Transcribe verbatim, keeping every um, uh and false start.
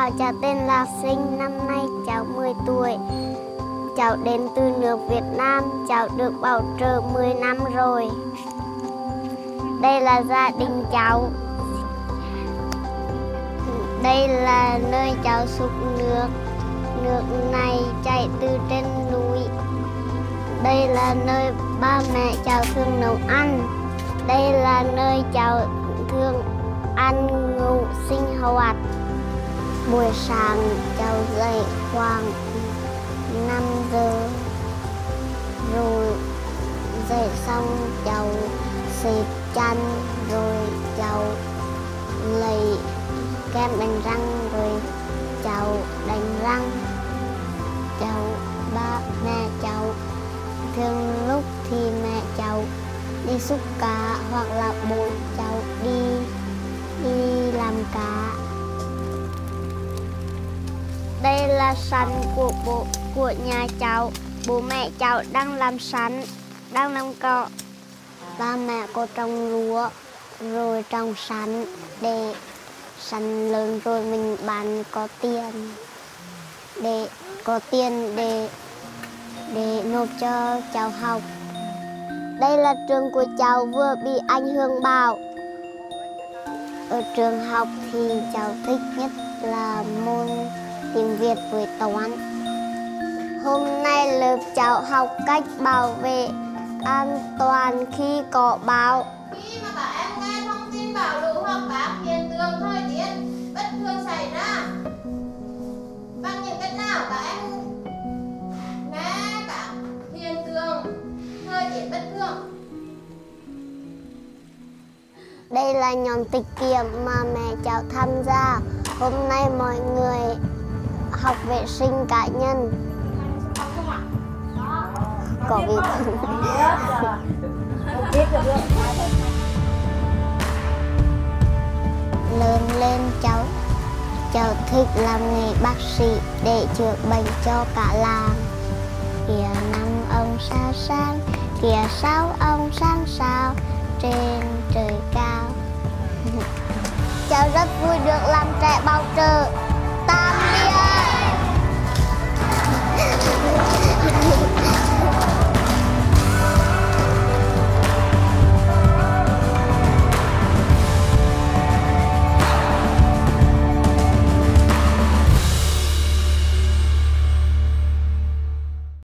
chào, cháu tên là Sinh, năm nay cháu mười tuổi. Cháu đến từ nước Việt Nam, cháu được bảo trợ mười năm rồi. Đây là gia đình cháu. Đây là nơi cháu sục nước. Nước này chảy từ trên núi. Đây là nơi ba mẹ cháu thường nấu ăn. Đây là nơi cháu thường ăn ngủ sinh hoạt. Buổi sáng cháu dậy khoảng năm giờ. Rồi dậy xong cháu xếp chăn. Rồi cháu lấy kem đánh răng. Rồi cháu đánh răng. Cháu ba mẹ cháu thường lúc thì mẹ cháu đi xúc cá hoặc là bố cháu đi đi làm cá. Đây là sân của bố của nhà cháu. Bố mẹ cháu đang làm sắn, đang làm cỏ. Ba mẹ có trồng lúa rồi trồng sắn để sắn lớn rồi mình bán có tiền để có tiền để để nộp cho cháu học. Đây là trường của cháu vừa bị ảnh hưởng bão. Ở trường học thì cháu thích nhất là môn tiếng Việt với toán. Hôm nay lớp cháu học cách bảo vệ an toàn khi có bão. Khi mà các em nghe thông tin bão lũ hoặc các hiện tượng thời tiết bất thường xảy ra, bằng những cách nào các em nghe các hiện tượng thời tiết bất thường? Đây là nhóm tiết kiệm mà mẹ cháu tham gia. Hôm nay mọi người học vệ sinh cá nhân. Có việc lớn lên cháu cháu thích làm nghề bác sĩ để chữa bệnh cho cả làng. Kìa năm ông sao sáng, kìa sáu ông sáng sao trên trời cao. Cháu rất vui được làm trẻ bảo trợ.